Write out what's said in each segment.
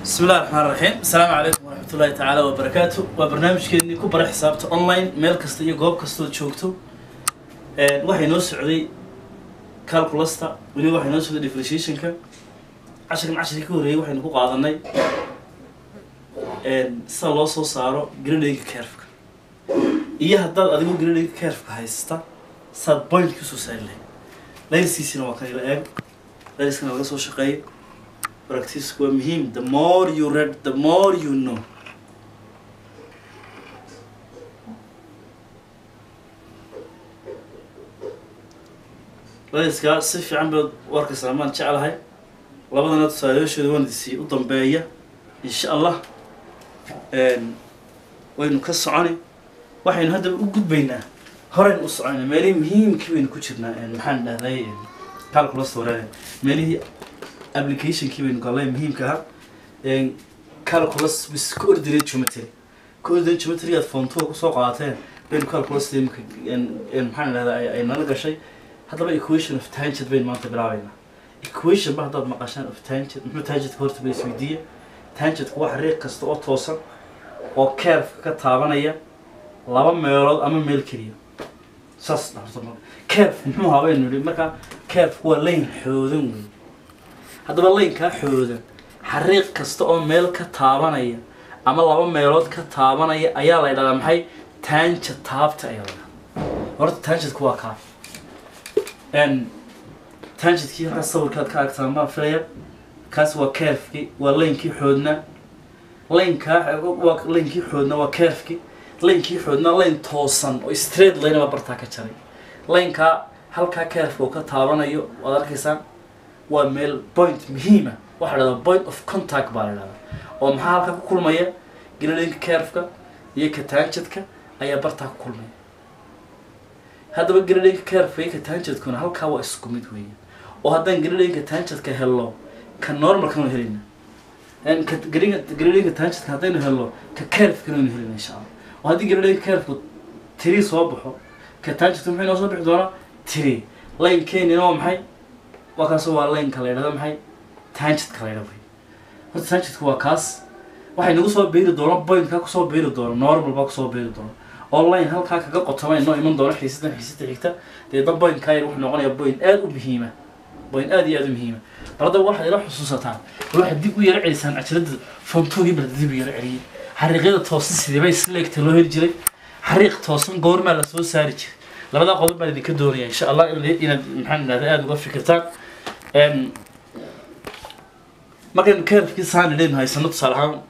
بسم الله الرحمن الرحيم السلام عليكم ورحمة الله تعالى وبركاته وبرنامج كذي كبر حسابته أونلاين ميل كستيو جوب كستو تشوكتو واحد نوع سعودي كالكولاستا ولي واحد نوع سعودي ديفريشيشن كا عشرة كوري واحد نقول قاعدناي سالوسو صاروا جريديك كيرفك إيه هذا أديمو جريديك كيرفك هايستا صاد بوينت كسو سهلة لا يصير واقعي لا يصير كنا نقصو شقي practice هو مهم. The more you read, the more you know. رئيس قال سيف عم بورك سلمان شعل هاي لبضنا تصايش دوان دسي قدام باية إن شاء الله وين كسرعني واحد هذا وجود بيننا هرين أسرعنا مالي مهم كيف نكشفنا محل هذا كالكولس ولا مالي application كيبين قالله مهم كها calculus بس coordinate geometry فونتو سوق عاته بين calculus دي محل هذا أي نلقى شيء هذا بقى equation of tangent بين ما تبرعينا equation بعد ما قاشان of tangent مثل tangent كورت بالسويدية tangent هو حريق كستو توصل أو curve كتابانية لابا ميلود أما ميل كريه ساس curve مو هاوين نقول مركا curve هو لين حوذن هذا بالله كحوذا حريق كستو ميل كتابانية أما لابا ميلود كتابانية أيالا إذا محي تانجت تابت أيالا ورد تانجت كوا كا تانجت كي كسور كأكثر ما فيها كاس وكيرفكي ولين كي حودنا لين كي حودنا وكيرفكي لين كي حودنا لين توصن وستريد لين ما برتاك تشري لين كا هل كيرف وكتابانية وذلك وميل بوينت مهمة واحد هذا بوينت اوف كونتاكت بالله ومحالك كل ما يه جريدينك كيرفك يكتانجتك أي برتاك كل ما هذا بجريدينك كيرف يكتانجت كون هل كوا اسكوميت ويا وهذا جريدينك تانجتك هلو كنورمال كانوا هلينا يعني جريدينك تانجتك هذين هلو ككيرف كانوا هلينا إن شاء الله وهذا جريدينك كيرف تري صوبحه كتانجت محين صوبح دونا تري لين كين ينوم حي وكاس هو لين كليرة ده محي تانجت كليرة بي هذا تانجت هو كاس واحد نقول صوب بير الدورة بوين كاك صوب بير الدورة نورمال باك صوب بير الدورة أونلاين هل كاك قطعين إنه من دورة حسيت حكتا ده بوين كاير وإحنا نقول بوين آد وبهيمة بوين آد مهمة برضه واحد يروح خصوصاتان واحد ديك ويرعي لسان عشان فهمتوا يبرد ديك ويرعي حريقة التوصيل اللي بيسلك تلوه الجري حريق توصل قور ما لسه سارج لما قبل ما ذيك الدورية إن شاء الله إن محن هذا آد وقف فكرتان ما كان كيرف كي سان لين هاي سنة صراحة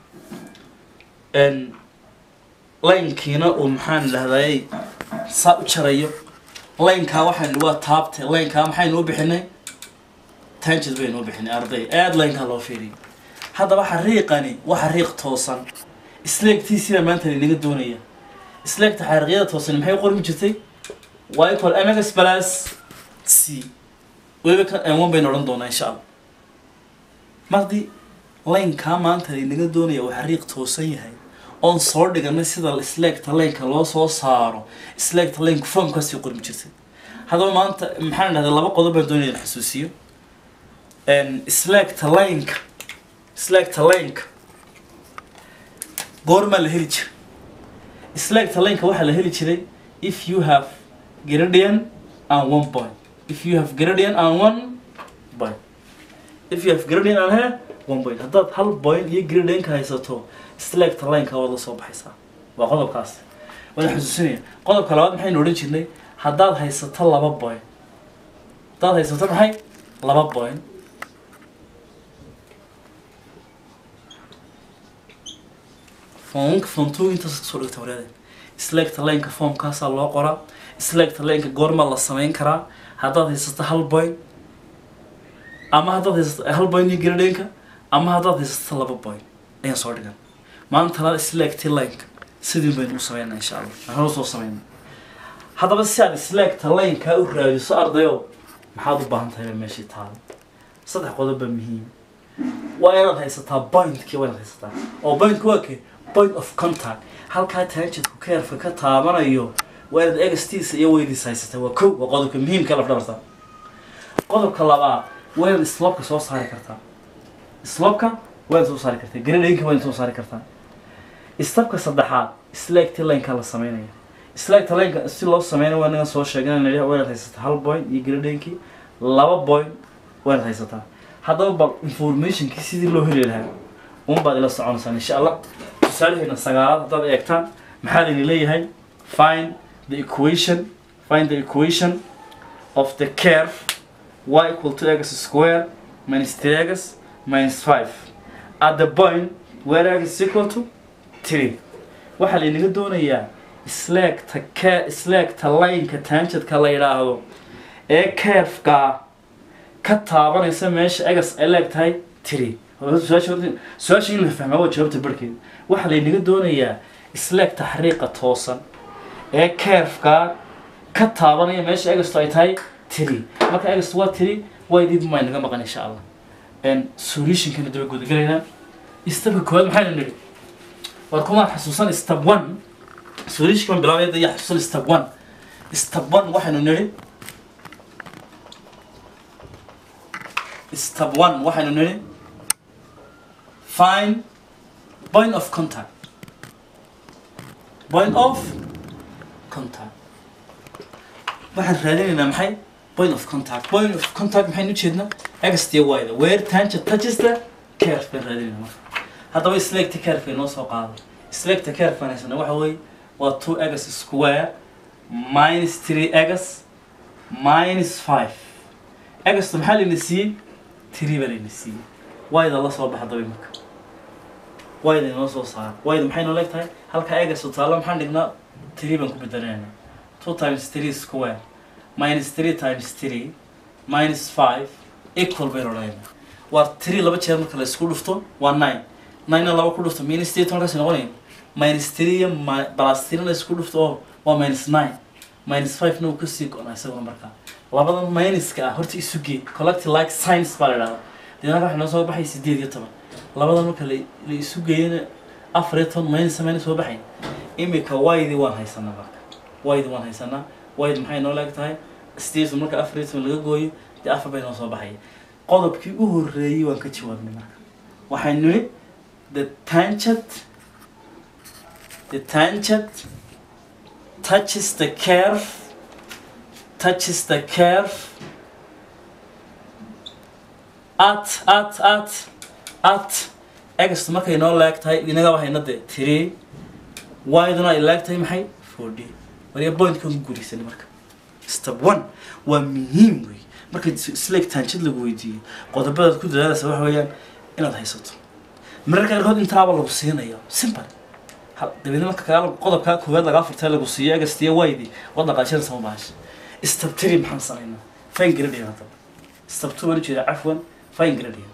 لين كينا ومحن لهذا صاب شريو لين كا واحد اللي هو تابت لين كا محن هو بحني تنجد بين هو بحني أرضي آد لين كا لو فيري هذا واحد ريقني واحد ريق توصل سلك تيسير ما أنت اللي الدنيا سلك تحرقية توصل محي يقول مجتي ويقول أماكس بلاس سي ويبقى أمون بين رندونا إن شاء الله مردي لين كمان تري نقدر دوني وحريق توصيه هاي on صور دقنا سيدا السلكت لين كلاس وصاروا سلكت لين كفهم كاس يقول مجلس هذا ما أنت محل هذا لبقى ضبط دوني الحساسية سلكت لينك قرمة الهيج سلكت لينك واحد الهيج لي if you have gradient and 1 point if you have gradient and 1 point if you have gradient and here 1 point هذا هل point هي gradient كهيساتو select line كهذا صوب حساب وقلب كاس ولا حسوسية قلب كلامات محين نوريج إني هذا هيساتو لبا point هذا هيساتو محي لبا point فونتو أنت صورة توريد select line كفهم كاس الله قرا select line كقرمة الله سمين كرا هذا هيساتو هل point أما هذا هل بوين يجرينك أما هذا هيستا لبا بوين أين صورتك ما أنت لا select لينك سيدي بين وصوينا إن شاء الله نحن وصوينا هذا بس يعني select لينك كأورا يصير ضيو محاضر بانت هاي ماشي تال صدق قلب مهم وين هيستا بوين كي وين هيستا أو بوين كواكي point of contact هل كاتنجت كيرف كتامنا يو وين إكستيس يويدي سايسته وكو وقلب مهم كلا فرصة قلب كلا وين السلوك صوص هاي كرتا السلوك وين soo saari kartaa grading وين soo saari kartaa stepka saddexaad select line ka la sameeyo select line si loo sameeyo waa inaga soo sheegnay inaad haysato hal point iyo grading laba point waan haysataa haddaba bal information ki sidii loo heli lahaa baad ila soconaysaa insha Allah tusaaleheena sagaalaad haddaad eegtaan maxaa la leeyahay find the equation of the curve y equal to x square minus 3x minus 5 at the point where x is equal to 3 waxa la inaga doonayaa select line-ka tangent-ka la yiraahdo ee curve-ka ka taabanaysa meesha x ay leegtahay 3 سؤال شيء نفهمه هو جوابته بركي واحد اللي نقدونه يا إسلاك تحريق توصل كيف كتابنا يا ماشي أجستايت هاي تري ما كان أجستوا تري وايد ما ينقام مقان إن شاء الله إن solution كنا دول جود قلنا يستبق كود محل النبي وركوما حسوسان step 1 solution كمان بلا يد يحصل step 1 واحد نري step 1 واحد نري find point of contact waxaan raadinaynaa maxay point of contact maxay u jeednaa x iyo y where tangent touches the curve baan raadinaynaa haddaba select curve inoo soo qaado select curve fanaysana waxa weeye waa 2x square minus 3x minus 5 x maxaa la siiyey 3 baa la siiyey y da la soo baxday marka y da inoo soo saar y da maxay noo leegtahay halka x taalo maxaan dhignaa 3 baan ku bedelaynaa 2 times 3 square minus 3 times 3 minus 5 equal bay noqonayna waa 3 laba jeer marka la isku dhufto waa 9 9 laba ku dhufto minus 3 toonkaas noqonay minus 3 plus 3 la isku dhufto waa minus 9 minus 5 na uu ka sii go'naa isaguna marka labadan minuska horta isu gee collect like signs baa la yiraahdaa dinaga waxa noo soo baxay 18 labadan marka la isu geeyna 4 minus soo baxay imika y-di waan haysanaa marka y-di waan haysanaa y-di maxay noo leegtahay station marka 4 laga gooyo dee 4 bay noo soo baxay qodobkii u horeeyay waan ka jawaabnay marka waxaan niri the tangent touches the curve at x markay noo leegtahay inaga waxayna de 3 y-duna ay leegtahay maxay 4d wariya point-ka ugu guuraysan marka step 1 waa muhiim wey marka select tangent lagu weydiiyo qodobada ku dadaalaysa waxa weeyaan inaad haysato mararka qaarkood intaaba lagu siinayo simple dabadna marka kale qodobka koowaad laga furtay lagu siiyo x iyo y-di wada qaashan soo baash step 3 maxaan sameynaa fine gradient hada step 2 wali jeeda afwan fine gradient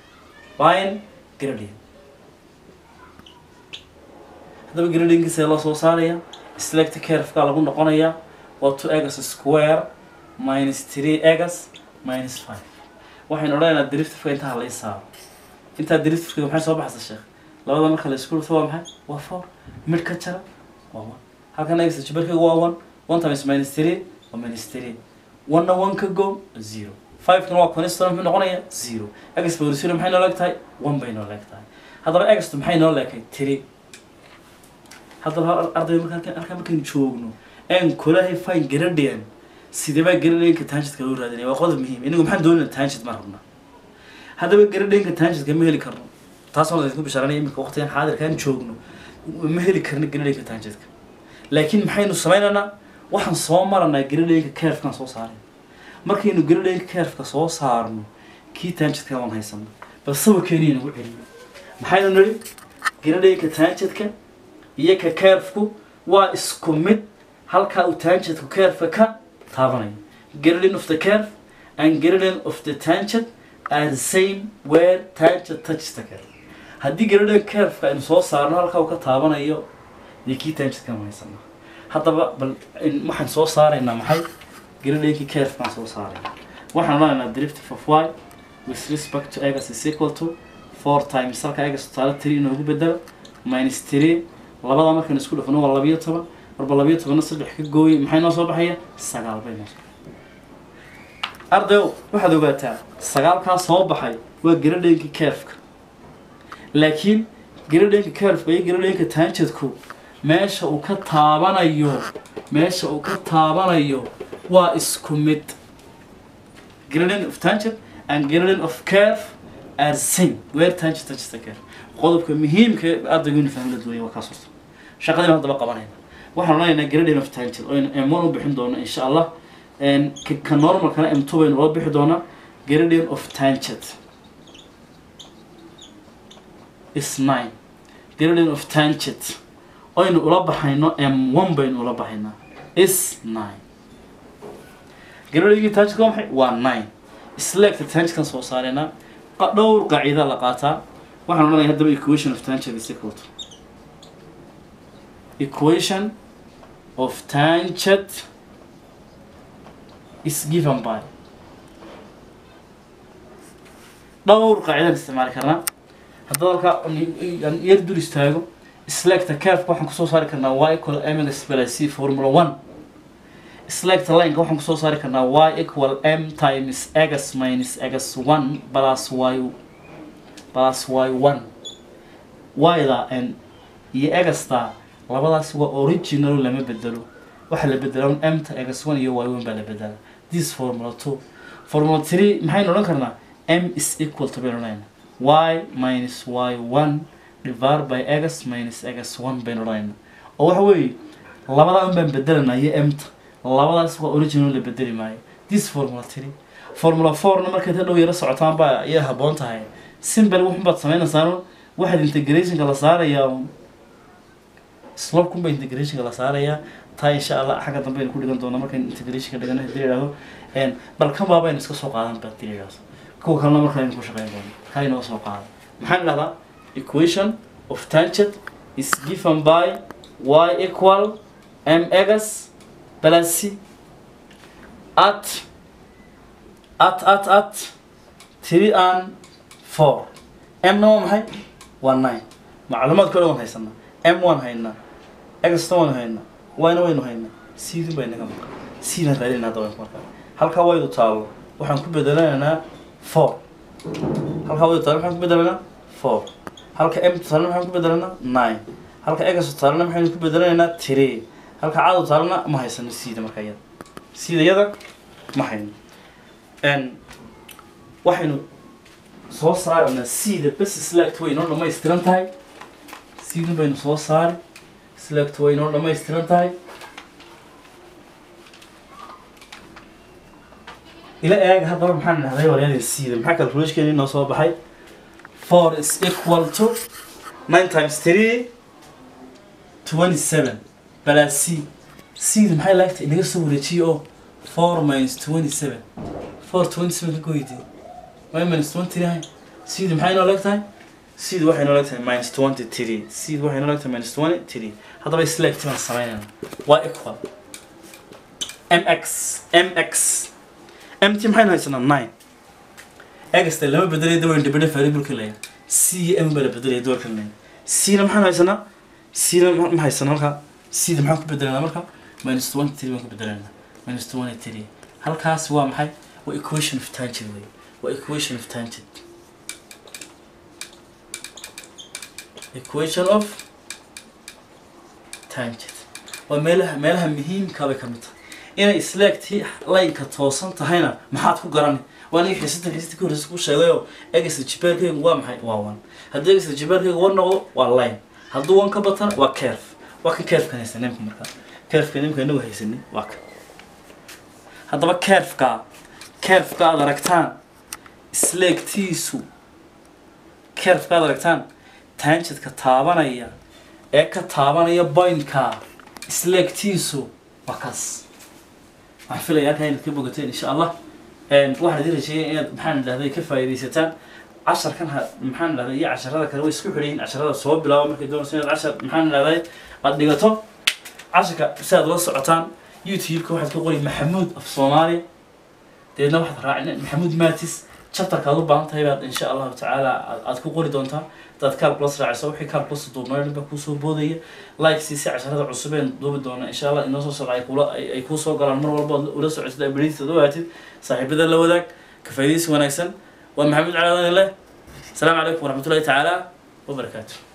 hadaba grading-kiisa la soo saaraya select curve-ka lagu noqonaya waa 2x square minus 3x minus 5 waxaan odhanaynaa derivative-ka inta la isaaro inta derivative-ka waxay soo baxaysaa sheekh labada marka la isku dhufto waa maxay waa 4 mid ka jara waa 1 halkan x jabarka waa 1 times minus 3 waa minus 3 1 na 1 ka go 0 5 kana waa constant muxuu noqonayaa 0 x power 0 maxay noo leegtahay 1 bay noo leegtahay haddaba x maxay noo leekay 3 haddaba arday markaan joogno aan kulahay fine gradient sidaba gradient-ka tangent-ka loo raadinay waa qodob muhiim inagu maxaan doonaynaa tangent ma rabna haddaba gradient-ka tangent-ka ma heli karno taas oo ku bisharanay imika waqtigan xaadirkan joogno ma heli karno gradient-ka tangent-ka laakiin maxaynu sameeynaa waxaan soo maranaa gradient-ka curve-kan soo saaray markaynu gradient-ka curve-ka soo saarno kii tangent-ka waan haysanaa bal sawirkeena inagu celiyo maxaynu niri gradient-ka tangent-ka iyo ka curve-ku waa isku mid halka uu tangent-ku curve-ka ka taabanayo gradient of the curve and gradient of the tangent are the same where tangent touches the curve haddii gradient curve-ka aynu soo saarno halka uu ka taabanayo iyo kii tangent-ka waan haysanaa haddaba bal waxaan soo saaraynaa maxay gradient-kii curve-kaan soo saarayna waxaan odhanaynaa derivative of y with respect to x is equal to 4 times halka x taalo 3 inoogu bedelo minus 3 labada markaan isku dhufno waa 12 marba 12 na 3 ka gooy maxay noo soo baxaya 9 bay noo ardayo waxaad ogaataa 9 ka soo baxay waa gradient-kii curve-ka laakiin gradient curve iyo gradient tangent ku meesha uu ka taabanayo waa isku mid. Gradient of tangent and gradient of curve are same where tangent touches the curve. qodobka muhiimka ardaygu fahmo la duway waa kaas horta shaqadii hadda qabanayna waxaan leenahay gradient of tangent oo m1 u bixin doono insha Allah ka normal kana m2 baynu loo bixi doonaa. Gradient of tangent is 9. Gradient of tangent aynu ula baxayno m1 baynu ula baxaynaa is 9. gradient tangent waa 9. select tangent kan soo saarayna dhowr qaacida la qaataa. waxaan leenahay hadaba equation of tangent is equal to equation of tangent is given by dhowr qaacida isticmaali karnaa. haddaba halka yar dul istaago select curve waxaan ku soo saari karnaa y equal mx plus c formula 1. select line waxaan ku soo saari karnaa y equal m times x minus x1 plus y1. y-da n iyo x-ta labadaas waa original lama bedelo. waxa la bedelaa m ta x1 iyo y1 baa la bedelaa. this formula 2. formula 3 maxay noqon karnaa m is equal to y minus y1 divided by x minus x1 baynu odhanayna. oo waxa weeye labadan baan bedelanaa iyo m-ta labadaas waa original la bedeli maayo. this formula 3. formula 4 na markaad hadhow yara socotaan baa ayay habboon tahay. simple wuxun baad samaynaysaa waxaad integrationka la saarayaa slope kun baa integrationka la saarayaa. taa insha Allah xagga dambe aynu ku dhigan doonaa markaan integrationka dhigano hadii la yiraahdo bal kan baabaynu iska soo qaadan baa tiriyaas kuwa kalena markaan ku shaqeyn doono hayna soo qaado. maxaan dhahdaa equation of tangent is given by y equal mx plus c at 3 and 4. m no maxay waa 9. macluumaad kale oo haysana m1 hayna x1 hayna y-na waynu hayna c dun bayna ka maqan c na raadinaa daway marka halka waydu taalo waxaan ku bedelaynaa 4. halka waydu taalo waxaan ku bedelaynaa 4. halka m taalo waxaan ku bedelaynaa 9. halka x taalo waxaan ku bedelaynaa 3. halka caadu taalna ma haysano c da marka iyada c da iyada ma hayno. waxaynu soo saarnaa c da bas select way noo dhammaystiran tahay. c dun baynu soo saari select way noo dhammaystiran tahay. ila eeg haddaba maxaan dhahday wareerada c da maxaa calculationkeedii noo soo baxay 4 is equal to 9 times 3 27 plus c. c da maxay laagtay inaga soo wareejiyo oo 4 minus 27 4 27 ka goyday minus 23. c da maxay noo laagtahay c da waxay noo laagtahay minus 23. c da waxay noo laagtahay minus 23. haddaba select baan samaynayna y equal mx mt maxay haysanaa 9. x ta lama bedelay dawr independent variable ka leeyahay. c iyo m baa la bedelay dawr ka leeyahay. c na maxay haysanaa c na ma haysanaa halka c da maxaan ku bedelanaa marka minus 23 baan ku bedelanaa minus 23. halkaas waa maxay waa equation of tangent way waa equation of tangent equation of tangent waa meelaha muhiimka bay ka mid tahay inay select line-ka toosan tahayna maxaad ku garanay. waa aniga xiisada ku horeysa ku sheegayo x jibaarkaygu waa maxay waa 1. haddii x jibaarkaygu 1 noqdo waa line. hadduu 1 ka batana waa curve. waa ka curve kan haysanay marka curve kan inagu haysanay waa ka. haddaba curve ka aad aragtaan selectiisu curve ka aad aragtaan tangent ka taabanaya ee ka taabanaya point ka selectiisu waa kaas. waxaan filayaa inaad ka bogateen insha Allah. waxaan idin rajeeyay inaad maxaan dhahday ka faa'iideysataan casharkan maxaan dhahday iyo casharada kale way isku xidhiin. casharada soo bilaabo markay doonayso inaad cashar maxaan dhahday aad dhigato casharka si aad la socotaan YouTube-ka waxaad ku qori Maxamuud af Soomaali deedna waxaad raacin Maxamuud Maatis chapter-ka aad u baahan tahay baad insha Allah ta'ala aad ku qori doontaa. dad calculus raacayso wixii calculus duubnaa ba ku soo boodaya like si casharada cusub ee duubi doona insha Allah inoo soo socday ay ku soo galaan mar walba ula socodsiida ability oo aatid saaxiibada la wadaag ka faa'iideysi wanaagsan. waa Maxamuud Calaadane leh. السلام عليكم ورحمة الله تعالى wabarakaatu.